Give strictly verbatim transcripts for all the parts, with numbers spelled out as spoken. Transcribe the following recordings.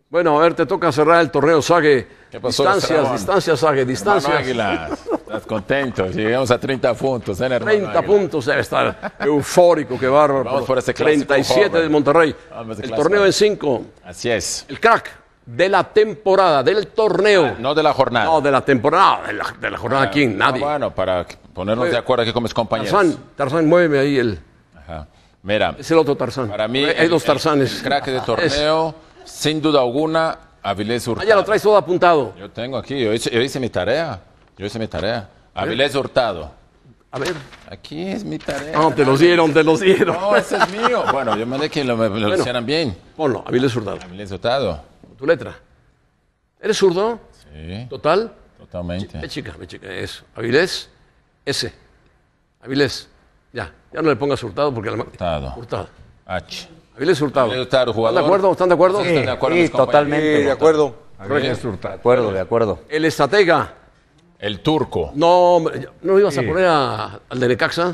Bueno, a ver, te toca cerrar el torneo, Sague. ¿Qué pasó, Distancias, Ramón? distancias, Sague, distancias. Águilas, estás contento. Llegamos a treinta puntos, ¿eh, hermano? treinta Águila? puntos, debe estar eufórico, qué bárbaro. Vamos por ese clásico treinta y siete joven. de Monterrey. Vamos, ese El clásico. torneo en cinco. Así es. El crack de la temporada, del torneo. No de la jornada. No, de la temporada, de la, de la jornada aquí, No, nadie. bueno, para ponernos Oye, de acuerdo aquí con mis compañeros. Tarzán, Tarzán, muéveme ahí el. Ajá. Mira, Es el otro Tarzán. para mí, hay, hay dos Tarzanes. el, el crack de torneo, sin duda alguna, Avilés Hurtado. Ah, ya lo traes todo apuntado. Yo tengo aquí, yo hice, yo hice mi tarea. Yo hice mi tarea. Avilés Hurtado. A ver. Aquí es mi tarea. No, te los dieron, te los dieron. No, ese es mío. Bueno, yo mandé que lo, me- lo Bueno. hicieran bien. Ponlo, Avilés Hurtado. Avilés Hurtado. Tu letra. ¿Eres zurdo? Sí, ¿Total? totalmente. Ve chica, ve chica, eso. Avilés, S. Avilés. Ya, ya no le pongas Hurtado porque... La... Hurtado. Hurtado. H. Avilés Hurtado. Avilés Hurtado, ¿Están jugador. de acuerdo? ¿Están de acuerdo? Sí, están de acuerdo sí, mis compañeros. totalmente. Sí, de acuerdo. Avilés Hurtado. De acuerdo, de acuerdo. El estratega. El turco. No, hombre, ¿no ibas a poner a- al de Necaxa?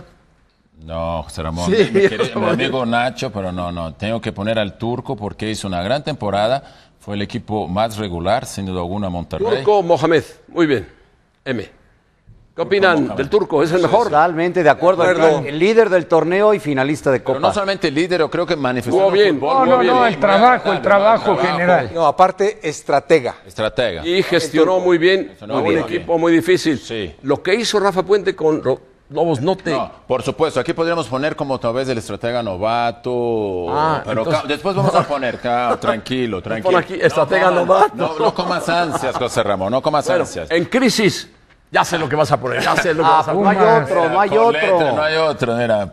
No, José Ramón. Sí, mi, querido- yo- mi amigo Nacho, pero no, no. Tengo que poner al turco porque hizo una gran temporada. Fue el equipo más regular, sin duda alguna, Monterrey. Turco Mohamed. Muy bien. M. ¿Qué opinan Mohamed. del turco? ¿Es el mejor? Totalmente de acuerdo. De acuerdo. El líder del torneo y finalista de Pero Copa. no solamente el líder, yo creo que manifestó Jugó bien. fútbol, No, jugó no, bien. no, el trabajo, el trabajo general. No, aparte, estratega. Estratega. Y gestionó muy bien Gestionó a un muy bien. equipo muy difícil. Sí. Lo que hizo Rafa Puente con Ro- Lobos no te... No, por supuesto, aquí podríamos poner como tal vez el estratega novato, Ah, pero entonces- ca- después vamos a poner, ca- tranquilo, tranquilo. Pon aquí, estratega no, novato. No, no comas ansias, José Ramón, no comas Bueno, ansias. en crisis, ya sé lo que vas a poner, ya sé lo que Ah, vas a no poner. hay otro, no hay Con letra, no otro. hay otro, mira,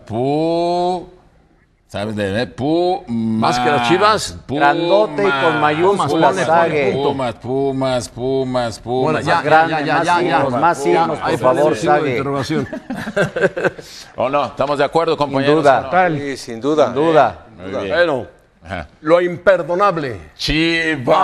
pu, ¿sabes de pu? Más que las Chivas, grandote y con mayúsculas, Pumas, Sague. Pumas, Pumas, Pumas, Pumas. Bueno, ya, Más grande, ya, ya, más ya, ya. signos, más Ya, signos, ahí por favor, ponle el signo de Sague. interrogación. ¿O no? ¿Estamos de acuerdo, compañeros? duda. ¿O no? Tal. Sí, sin duda. Sin duda. Muy bien. Bueno, Ajá. lo imperdonable. Chivas.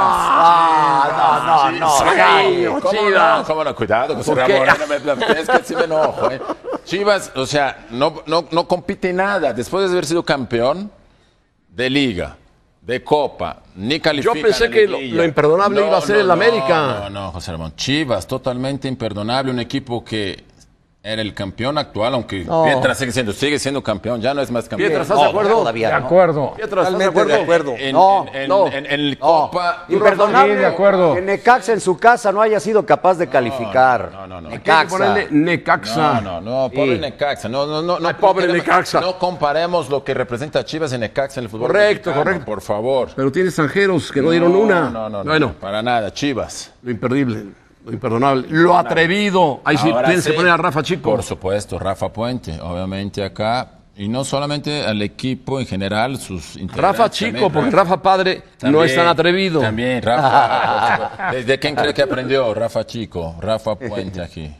Ah, no, no, no. Sague, ¿Cómo Chivas. no? ¿Cómo no? Cuidado, José ¿Por qué? Ramón, no me- es que sí me enojo. ¿eh? Chivas, o sea, no, no, no compite nada. Después de haber sido campeón de Liga, de Copa, ni califica. Yo pensé en que lo- liguilla. lo imperdonable iba a ser el América. No, no, José Ramón. Chivas, totalmente imperdonable. Un equipo que era el campeón actual, aunque No. Pietra sigue siendo, sigue siendo campeón, ya no es más campeón. Pietra, ¿estás No, de acuerdo? todavía De no. acuerdo. Pietra, ¿estás de Totalmente acuerdo? de acuerdo. En, No, en, en, no. en, en el No, Copa. imperdonable Sí, de acuerdo. que Necaxa en su casa no haya sido capaz de calificar. no, no, no. Hay que Necaxa. ponerle Necaxa. No, no, no, pobre Sí. Necaxa. No, no, no, no, Ay, pobre no, Necaxa. No comparemos lo que representa Chivas en Necaxa en el fútbol. Correcto, mexicano, correcto. Por favor. Pero tiene extranjeros que no dieron una. No, no, no. Bueno, Para nada, Chivas. lo imperdible, lo imperdonable, lo atrevido. Ahí sí Ahora tienes que sí, poner a Rafa Chico. Por supuesto, Rafa Puente, obviamente acá. Y no solamente al equipo en general, sus integrantes. Rafa Chico, también, porque Rafa Padre no También, es tan atrevido. También, Rafa. ¿Desde quién cree que aprendió Rafa Chico? Rafa Puente aquí.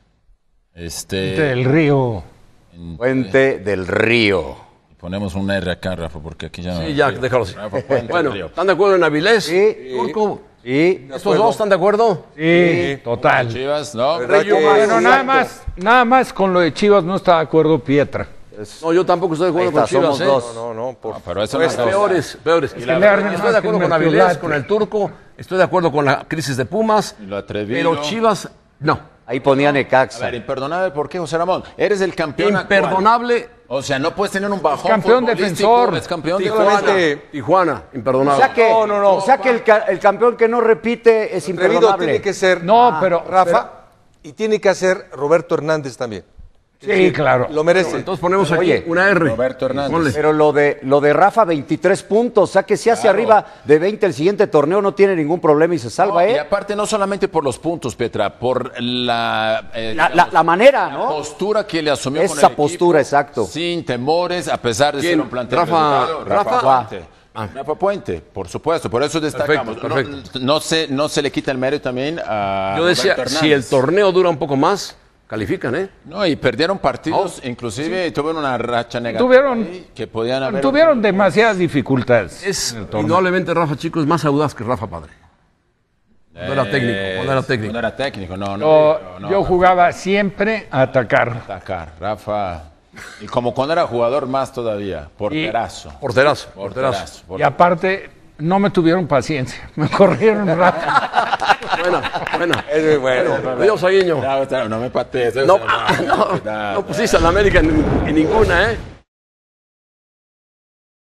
Este. Del Río. Puente del Río. Ponemos un R acá, Rafa, porque aquí ya no. Sí, ya, déjalo así. Rafa Puente, Bueno, Río. ¿están de acuerdo en Avilés? Sí. Turco. Sí. ¿Estos dos están de acuerdo? Sí, total. Chivas, ¿no? ¿Verdad que- Pero nada Exacto. más, nada más con lo de Chivas no está de acuerdo Pietra. No, yo tampoco estoy de acuerdo Ahí con está, Chivas. somos ¿eh? dos. No, no, por Pero eso Pues, no es Peores, peores. que le armen Estoy de más acuerdo que con el Avilés, Mertiolate. con el Turco. Estoy de acuerdo con la crisis de Pumas. Y lo atrevido. Pero Chivas, no. Ahí ponía A Necaxa. ver, imperdonable, ¿por qué, José Ramón? Eres el campeón actual. Imperdonable. O sea, no puedes tener un bajón campeón futbolístico, defensor. Es campeón Tijuana. defensor. Tijuana, O imperdonable. sea que, No, no, no. O sea que el, ca- el campeón que no repite es atrevido imperdonable. tiene que ser No, pero- Rafa y tiene que hacer Roberto Hernández también. Sí, claro. Lo merece. Entonces ponemos aquí Oye, una R. Roberto Hernández. Ponle. Pero lo de, lo de Rafa, veintitrés puntos. O sea que si hace arriba de veinte el siguiente torneo no tiene ningún problema y se salva, No, y ¿eh? aparte, no solamente por los puntos, Petra, por la, eh, La, la- digamos, la manera, la ¿no? postura que le asumió Esa con el equipo, postura, exacto. Sin temores, a pesar de ¿Quién? ser un plantel Rafa- resultado. Rafa- Rafa Puente. Rafa Puente, por supuesto, por eso destacamos. Perfecto, No- perfecto. No, se, no se le quita el mérito también a Yo decía, Roberto si el Hernández. torneo dura un poco más, califican, ¿eh? No, y perdieron partidos, inclusive tuvieron una racha negativa Tuvieron- ahí, que podían haber... Tuvieron demasiadas dificultades. Es en el torneo. indudablemente Rafa Chico es más audaz que Rafa Padre. Cuando era técnico, cuando era técnico. Cuando era técnico, no, no. Yo, no, no, yo no. jugaba siempre a atacar. Atacar, Rafa. Y como cuando era jugador más todavía, porterazo. Porterazo, porterazo. Porterazo. Y aparte, No me tuvieron paciencia, me corrieron un rato. Bueno, bueno. Es muy bueno. Adiós, Aguiño. No, no me patees. No, no, no pusiste a la América en, en ninguna, ¿eh?